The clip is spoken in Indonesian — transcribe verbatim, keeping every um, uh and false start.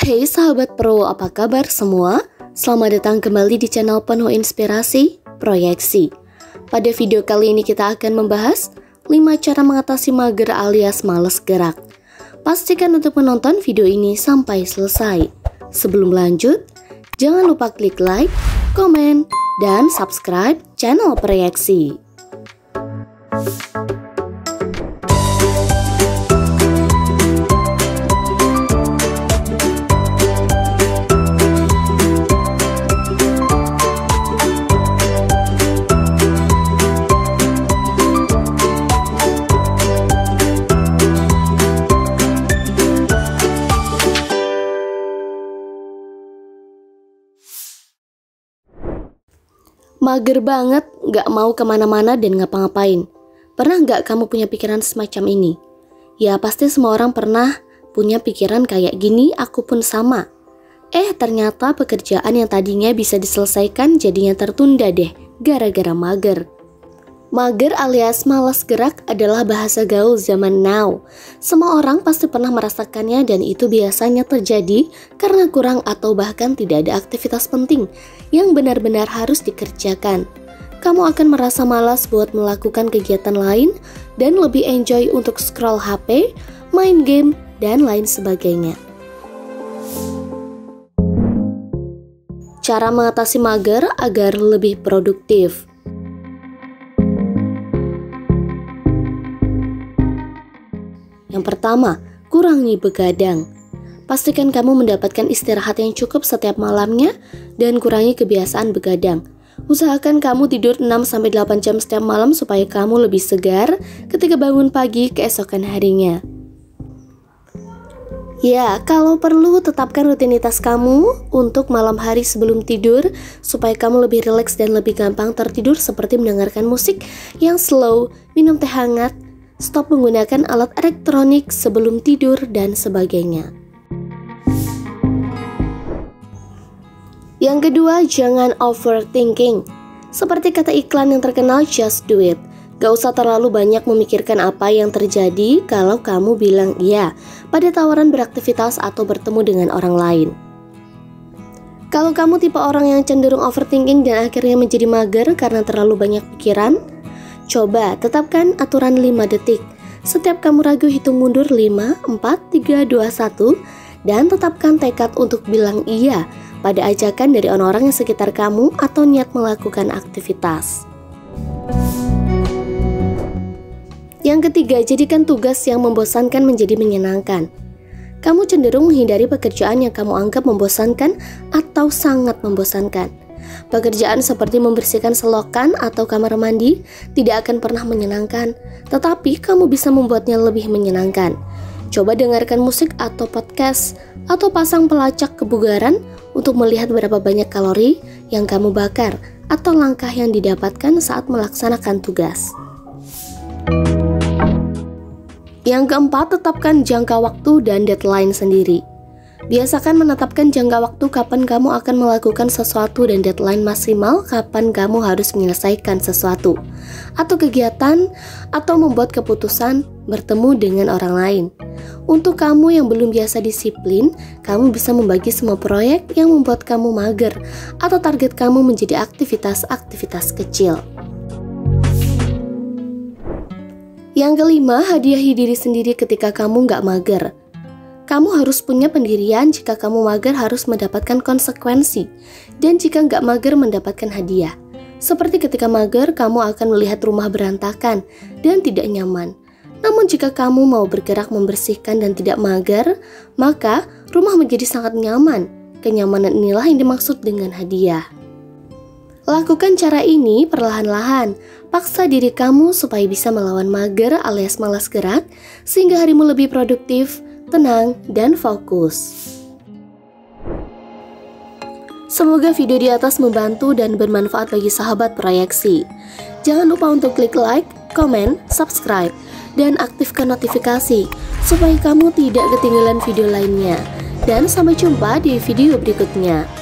Hey sahabat pro, apa kabar semua? Selamat datang kembali di channel penuh inspirasi, Proyeksi. Pada video kali ini kita akan membahas lima cara mengatasi mager alias males gerak. Pastikan untuk menonton video ini sampai selesai. Sebelum lanjut, jangan lupa klik like, komen, dan subscribe channel Proyeksi. Mager banget, gak mau kemana-mana dan ngapa-ngapain. Pernah gak kamu punya pikiran semacam ini? Ya pasti semua orang pernah punya pikiran kayak gini, aku pun sama. Eh ternyata pekerjaan yang tadinya bisa diselesaikan jadinya tertunda deh, gara-gara mager. Mager alias malas gerak adalah bahasa gaul zaman now. Semua orang pasti pernah merasakannya dan itu biasanya terjadi karena kurang atau bahkan tidak ada aktivitas penting yang benar-benar harus dikerjakan. Kamu akan merasa malas buat melakukan kegiatan lain dan lebih enjoy untuk scroll H P, main game, dan lain sebagainya. Cara mengatasi mager agar lebih produktif. Yang pertama, kurangi begadang. Pastikan kamu mendapatkan istirahat yang cukup setiap malamnya dan kurangi kebiasaan begadang. Usahakan kamu tidur enam sampai delapan jam setiap malam supaya kamu lebih segar ketika bangun pagi keesokan harinya. Ya, kalau perlu tetapkan rutinitas kamu untuk malam hari sebelum tidur supaya kamu lebih rileks dan lebih gampang tertidur, seperti mendengarkan musik yang slow, minum teh hangat, stop menggunakan alat elektronik sebelum tidur, dan sebagainya. Yang kedua, jangan overthinking. Seperti kata iklan yang terkenal, just do it. Gak usah terlalu banyak memikirkan apa yang terjadi kalau kamu bilang iya pada tawaran beraktivitas atau bertemu dengan orang lain. Kalau kamu tipe orang yang cenderung overthinking dan akhirnya menjadi mager karena terlalu banyak pikiran, coba tetapkan aturan lima detik. Setiap kamu ragu, hitung mundur lima, empat, tiga, dua, satu, dan tetapkan tekad untuk bilang iya pada ajakan dari orang-orang yang sekitar kamu atau niat melakukan aktivitas. Yang ketiga, jadikan tugas yang membosankan menjadi menyenangkan. Kamu cenderung menghindari pekerjaan yang kamu anggap membosankan atau sangat membosankan. Pekerjaan seperti membersihkan selokan atau kamar mandi tidak akan pernah menyenangkan, tetapi kamu bisa membuatnya lebih menyenangkan. Coba dengarkan musik atau podcast, atau pasang pelacak kebugaran untuk melihat berapa banyak kalori yang kamu bakar atau langkah yang didapatkan saat melaksanakan tugas. Yang keempat, tetapkan jangka waktu dan deadline sendiri. Biasakan menetapkan jangka waktu kapan kamu akan melakukan sesuatu dan deadline maksimal kapan kamu harus menyelesaikan sesuatu atau kegiatan, atau membuat keputusan bertemu dengan orang lain. Untuk kamu yang belum biasa disiplin, kamu bisa membagi semua proyek yang membuat kamu mager atau target kamu menjadi aktivitas-aktivitas kecil. Yang kelima, hadiahi diri sendiri ketika kamu nggak mager. Kamu harus punya pendirian. Jika kamu mager harus mendapatkan konsekuensi, dan jika nggak mager mendapatkan hadiah. Seperti ketika mager, kamu akan melihat rumah berantakan dan tidak nyaman. Namun jika kamu mau bergerak membersihkan dan tidak mager, maka rumah menjadi sangat nyaman. Kenyamanan inilah yang dimaksud dengan hadiah. Lakukan cara ini perlahan-lahan. Paksa diri kamu supaya bisa melawan mager alias malas gerak, sehingga harimu lebih produktif, tenang, dan fokus. Semoga video di atas membantu dan bermanfaat bagi sahabat Proyeksi. Jangan lupa untuk klik like, komen, subscribe, dan aktifkan notifikasi supaya kamu tidak ketinggalan video lainnya. Dan sampai jumpa di video berikutnya.